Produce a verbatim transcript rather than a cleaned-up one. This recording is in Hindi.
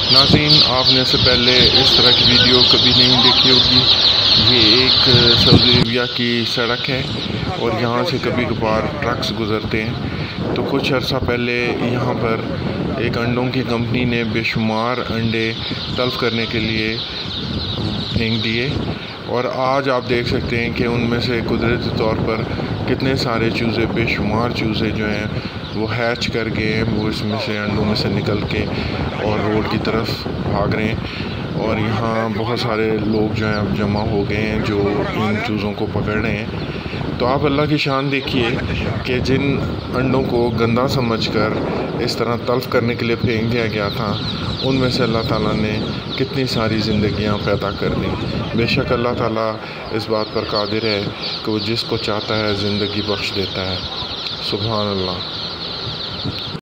नाज़रीन, आपने से पहले इस तरह की वीडियो कभी नहीं देखी होगी। ये एक सऊदी अरबिया की सड़क है और यहाँ से कभी कभार ट्रक्स गुज़रते हैं। तो कुछ अर्सा पहले यहाँ पर एक अंडों की कंपनी ने बेशुमार अंडे तल्फ़ करने के लिए फेंक दिए और आज आप देख सकते हैं कि उनमें से कुदरती तौर पर कितने सारे चूज़े, बेशुमार चूज़े जो हैं वो हैच कर गए हैं। वो इसमें से अंडों में से निकल के और रोड की तरफ भाग रहे हैं और यहाँ बहुत सारे लोग जो हैं अब जमा हो गए हैं जो इन चूज़ों को पकड़ रहे हैं। तो आप अल्लाह की शान देखिए कि जिन अंडों को गंदा समझकर इस तरह तल्फ़ करने के लिए फेंक दिया गया था, उनमें से अल्लाह ताला ने कितनी सारी ज़िंदगियां पैदा कर दी। बेशक अल्लाह ताला इस बात पर कादिर है कि वो जिसको चाहता है ज़िंदगी बख्श देता है। सुभान अल्लाह।